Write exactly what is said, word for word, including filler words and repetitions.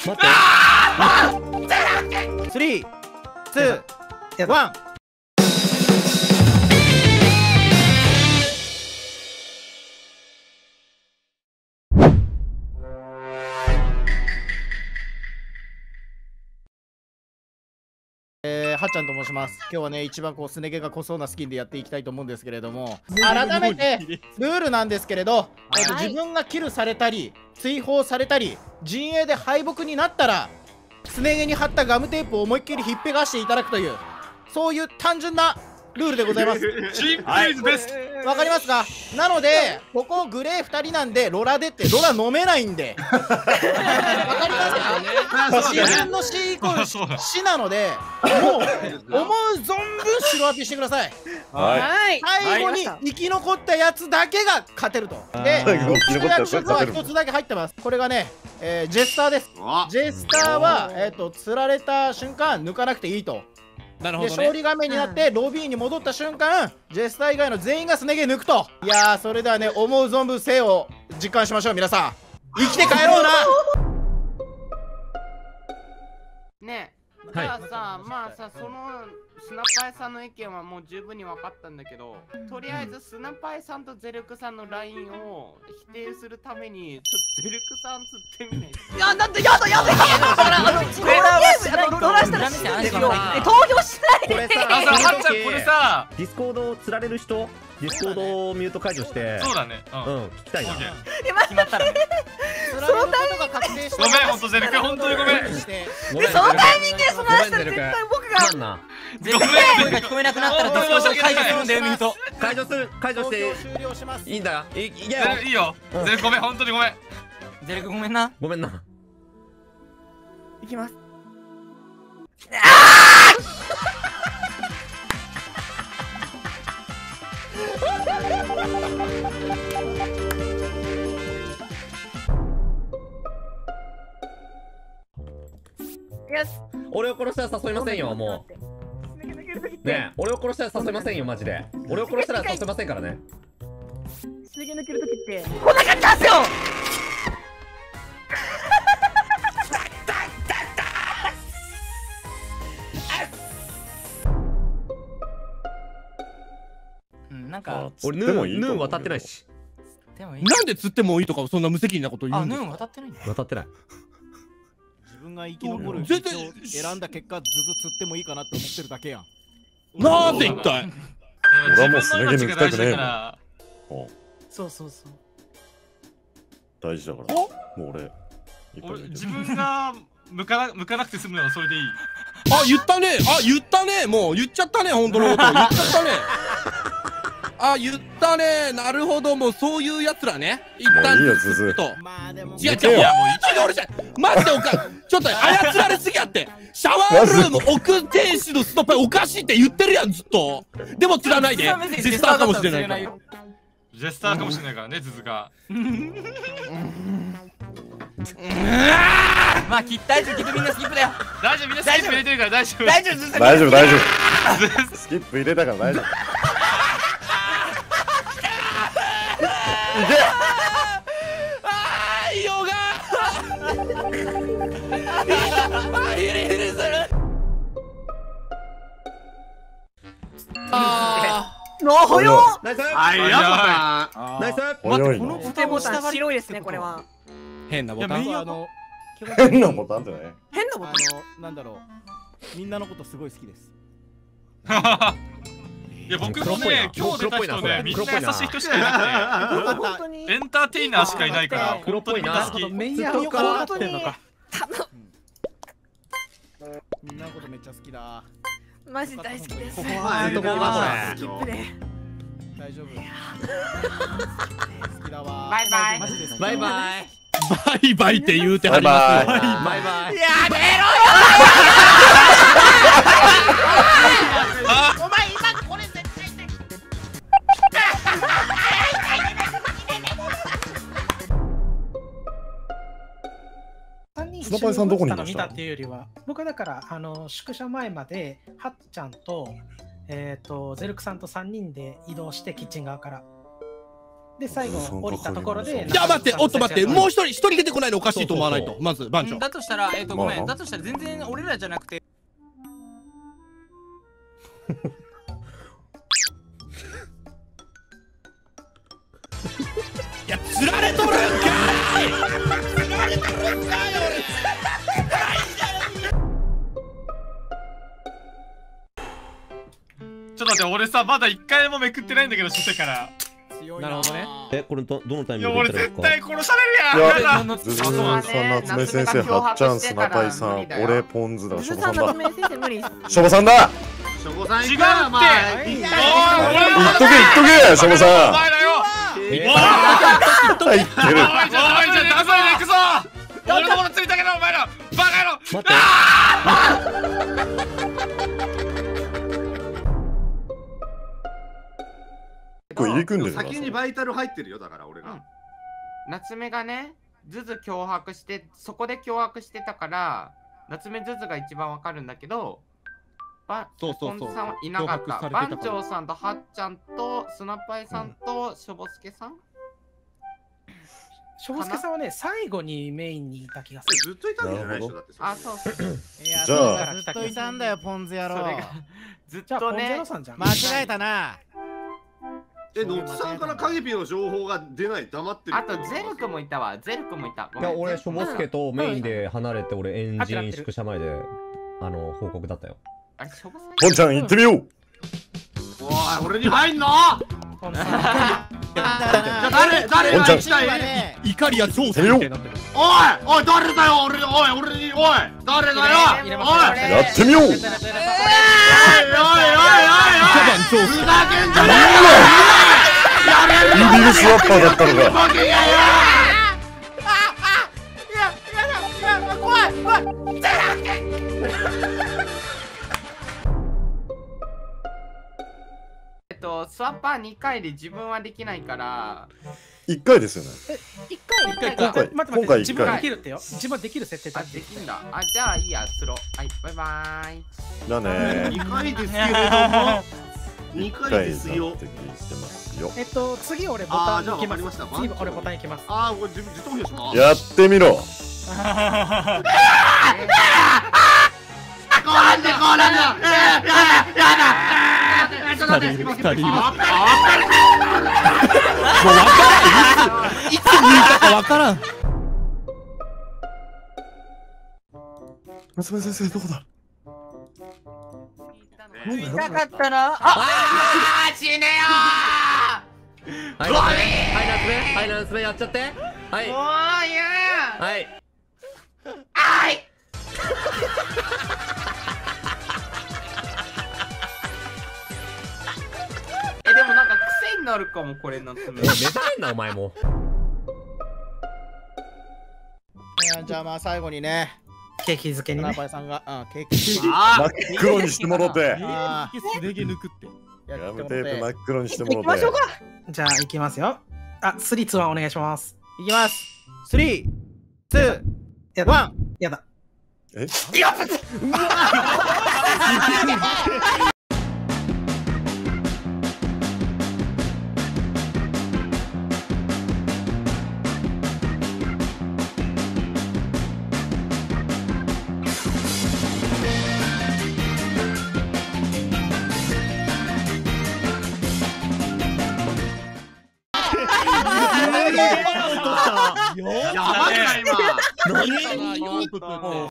待って。スリー、ツー、ワン。えー、はっちゃんと申します。今日はね、一番こうすね毛が濃そうなスキンでやっていきたいと思うんですけれども、改めてルールなんですけれど、えーと、自分がキルされたり追放されたり陣営で敗北になったらすね毛に貼ったガムテープを思いっきり引っぺがしていただくという、そういう単純なルールでございます。 シンプルイズベスト。 わかりますか？なのでここグレーふたりなんで、ロラでってロラ飲めないんでわかりますか？自分の C イコール C なので、もう思う存分白アピしてください。はい、最後に生き残ったやつだけが勝てると。で、役職はひとつだけ入ってます。これがね、えー、ジェスターです。ジェスターは、えーと、釣られた瞬間抜かなくていいと。で、勝利画面になってロビーに戻った瞬間、ジェスター以外の全員がすね毛抜くと。いやー、それではね、思う存分生を実感しましょう。皆さん生きて帰ろうな。 ねえ、じゃあさ、まあさ、そのスナパイさんの意見はもう十分に分かったんだけど、とりあえずスナパイさんとゼルクさんのラインを否定するためにちょっとゼルクさん釣ってみない？ いや、なんでやだやだやだ。だからあのこのゲームロラしたら死ぬんですよ。投票しないで。 あ、さ、はっちゃんこれさ、 ディスコードを釣られる人、ディスコードをミュート解除して、 そうだね。 うん、聞きたいな。 決まったら。 そのタイミングが確定した。 ごめん、ほんとゼルク、ほんとにごめん。 で、そのタイミングでその話したら絶対僕が。 絶対声が聞こえなくなったらディスコード解除するんだよ、ミュート。 解除する、解除していいんだ。いいいいよ。ゼルクごめん、ほんとにごめん。 ゼルクごめんな。 ごめんな。 いきます。よし。 俺を殺したら誘いませんよ、もう。ねえ、俺を殺したら誘いませんよ、マジで。俺を殺したら誘いませんからね。 すね毛抜けるときってこんな感じなんすよ。 なんか俺ヌーンヌーン渡ってないし。 なんで釣ってもいいとかそんな無責任なこと言うんですか？ あ、ヌーン渡ってないんだ。 渡ってない。 自分が生き残る全然選んだ結果、ずっと釣ってもいいかなって思ってるだけやん。 なんで一体？ 俺はもうすね毛抜きたくねえから。 そうそうそう。 大事だから。もう俺。 俺自分が向かな向かなくて済むならそれでいい。 あ、言ったね。あ、言ったね。もう言っちゃったね。本当のこと言っちゃったね。あ、言ったね。なるほど、もうそういうやつらね。一旦いいよ、ズズ。 と。違う違う、いやもう一度俺じゃマジでおかちょっと操られすぎやって。シャワールーム奥停止のストッパーおかしいって言ってるやん、ずっと。でも釣らないで。ジェスターかもしれないから。 ジェスターかもしれないからね、ズズが。 まあ、きったいずきっとみんなスキップだよ。 大丈夫、みんなスキップ入れてるから大丈夫。 大丈夫、 大丈夫、大丈夫。スキップ入れたから大丈夫。 あー、いいよがあ、ヒリヒリする。あー、のほよ。 ナイス。 あいやナイス。 待って、このボタンボタン白いですね、これは。 変なボタン。 あの変なボタンってね。 変なボタン。 あのなんだろう。みんなのことすごい好きです。 いや僕もね、今日出た人ね、みんな優しい人しかいなくて、エンターテイナーしかいないから、 黒っぽいな。 メイヤーよく分かってんのか。 みんなのことめっちゃ好きだ。 マジ大好きです。 ここはどこだスキップで。 大丈夫。好きだわ。 バイバイ。 バイバイ。 バイバイって言うてはります。バイバイ。 やめろよ。お前今これ絶対して。 スナパイさんどこにいました？ 見たっていうよりは、僕はだからあの宿舎前まではっちゃんとえっとゼルクさんとさんにんで移動してキッチン側から。 で最後降りたところで。 じゃあ待って、おっと待って、もう一人一人出てこないのおかしいと思わないと、まず番長。 だとしたら、えっとごめん、だとしたら全然俺らじゃなくて。 いや、釣られとるんかい。釣られとるんかい、俺。 ちょっと待って、俺さ、まだ一回もめくってないんだけど、初手から。 なるほどね。 え、これどどのタイミいや、 ングで俺絶対殺されるやん。 ズズさん、夏目先生、はっちゃん、スナパイさん、俺、ポンズだ、しょぼさんだ。しょぼさんだ。 しょぼさん違うって。おい、 言っとけ、言っとけ、しょぼさん。 お前だよ。おい、 言ってる。 おい、じゃあ、ダサいで行くぞ。俺のものついたけど、お前ら、バカ野郎。 待って。 これ入り組んでる。 先にバイタル入ってるよ、だから俺が。 夏目がね、ズズ脅迫して、そこで脅迫してたから、夏目ズズが一番わかるんだけど、ばそうそうそう。 さんはいなかった。番長さんとはっちゃんとスナパイさんとしょぼすけさん。 しょぼすけさんはね、最後にメインにいた気がする。 ずっといたんじゃないでしょ、だって。 あ、そうそう。 いや、 じゃあずっといたんだよ、ポンズ野郎。 ずっとね、 間違えたな。 え、ノッツさんから影ピの情報が出ない、黙ってる。 あとゼルクもいたわ、ゼルクもいた。 いや、俺、しょぼすけとメインで離れて、俺、エンジン宿舎前で、あの、報告だったよ。 あれ、しょぼさん。 ポンちゃん、行ってみよう。 おい、俺に入んの。 誰、 誰が行きたい。 怒りや超みたいになってる。おい、おい、誰だよ、俺、おい、俺に、おい、誰だよ。おい、 やってみよう。おい、おい、おい、おい、おい、 ふざけんじゃねインディルスワッパーだったのか。 えっと、スワッパーにかいで自分はできないから。 いっかいですよね。 いっかい、いっかい、 今回、 待って待って、自分できるってよ。自分できる設定あ、できんだ。あ、じゃあいいや、スロー。はい、バイバーイ。 だね。 にかいですけれども。にかいですよ。 えっと、次俺ボタン行きます。次俺ボタン行きます。 ああ、これ自自投票します。 やってみろ。 こうなんだ、こうなんだ。やだ、やだ。ちょっと待って、今、今、今。 もう分からん。いついつ抜いたか分からん。 夏目先生、どこだ。 見たかったな。 ああ、死ねよー。はい、はい、夏目、はい、夏目やっちゃって。はい。 もういやはい。 あい。え、でもなんか癖になるかも、これのつめ。 目覚めんな、お前も。 いや、じゃあまあ最後にね。 ケーキ漬けにね。 さんが、うん、ケーキ。 真っ黒にしてもろて。 ああ、すね毛抜くって。 やめて、真っ黒にしてもろて。 行きましょうか。じゃあ行きますよ。あ、スリーツーワンお願いします。 いきます。スリー、ツー、ワン。 やだ。 え？ やっやばいな、今。 何？